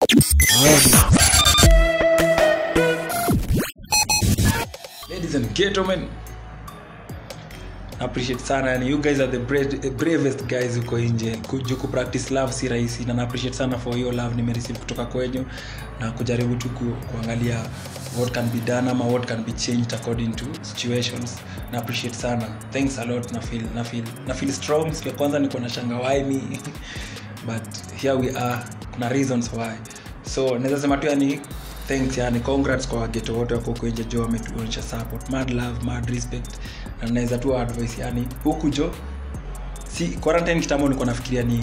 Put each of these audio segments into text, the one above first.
Ladies and gentlemen, I appreciate sana, and you guys are the bravest guys uko nje. Kujuku practice love si rahisi, na appreciate sana for your love nimereceive kutoka kwenyu na kujaribu tu kuangalia what can be done ama what can be changed according to situations. Na appreciate sana. Thanks a lot. Na feel strong. Siku ya kwanza niko na shanga why me but here we are. Kuna reasons why. So naweza sema tu yani thanks, yani congrats kwa ghetto wote wako kwenye jo wametuonyesha support, mad love, mad respect. Na naweza tu advice yani huku jo si quarantine kitambo niko nafikiria ni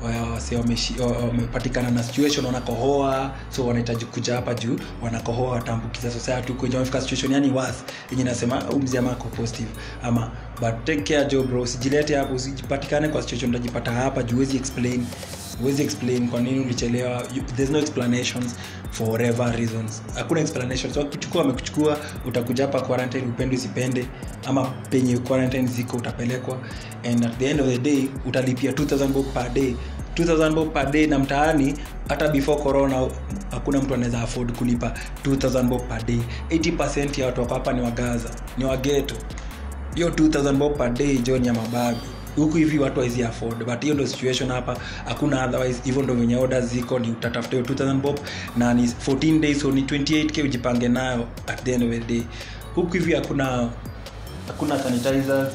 wamepatikana na situation wanakohoa, so wanahitaji kuja hapa juu wanakohoa watambukiza society huko nje, wamefika situation yani worse yenye nasema mzima ako positive ama but take care jo bro, usijilete hapo, usijipatikane kwa situation unajipata hapa juu huwezi explain kwa nini ulichelewa. There's no explanations for whatever reasons. Hakuna explanations. So wamekuchukua utakuja hapa quarantine, upende usipende ama penye quarantine ziko utapelekwa, and at the end of the day utalipia 2000 bob per day. 2000 bob per day, na mtaani hata before corona hakuna mtu anaweza afford kulipa 2000 bob per day. 80% ya watu hapa ni wagaza, ni wageto. Hiyo 2000 bob per day jo ni ya mababi. Huku hivi watu hizi afford, but hiyo ndio situation hapa, hakuna otherwise. Hivyo ndio wenye orders ziko, ni utatafuta 2000 bob na ni 14 days, so ni 28k ujipange nayo at the end of the day. Huku hivi hakuna sanitizers,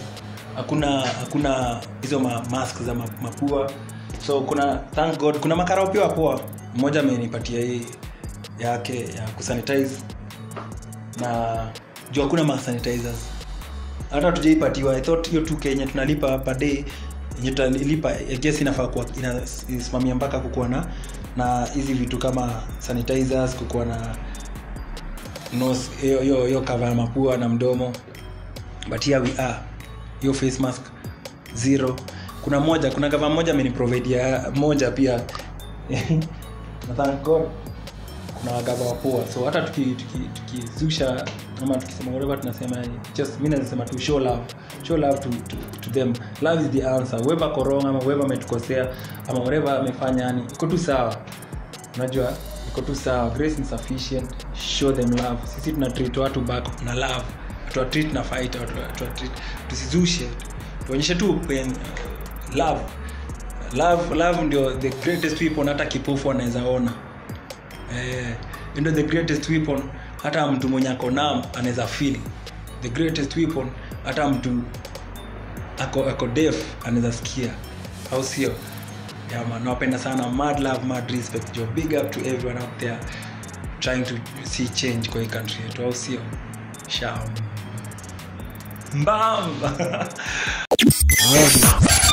hakuna hizo masks za mapua. So kuna, thank God, kuna makarao pia poa. Mmoja amenipatia hii yake ya kusanitize, na juu hakuna sanitizers hata tujaipatiwa. I thought hiyo 2 Kenya tunalipa per day, tutalipa I guess inafaa kuwa inasimamia mpaka kukuwa na hizi vitu kama sanitizers, kukuwa na nose hiyo cover mapua na mdomo, but here we are, hiyo face mask zero. Kuna cover moja ameniprovide ya moja pia na thank God kuna wagaba wapoa. So hata tukizusha ama tukisema whatever tunasema, just mimi nasema tu show love to them. Love is the answer. Whoever korona ama whoever ametukosea ama whatever amefanya, yani iko tu sawa, unajua iko tu sawa. Grace is sufficient. Show them love. Sisi tuna treat watu back na love, tu treat na fight, tu treat, tusizushe, tuonyeshe tu love ndio the greatest weapon hata kipofu anaweza ona. Ndio the greatest weapon hata mtu mwenye ako nam anaweza feel. The greatest weapon hata mtu ako deaf anaweza sikia, au sio? Man, napenda sana. Mad love, mad respect. Yo, big up to everyone out there trying to see change kwa hii country yetu, au sio? Sham Mbam.